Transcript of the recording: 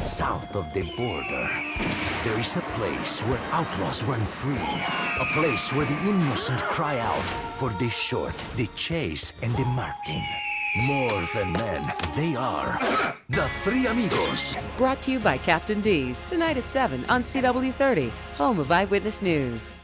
south of the border, there is a place where outlaws run free. A place where the innocent cry out for the Short, the Chase, and the Martin. More than men, they are the Three Amigos. Brought to you by Captain D's, tonight at 7 on CW30, home of Eyewitness News.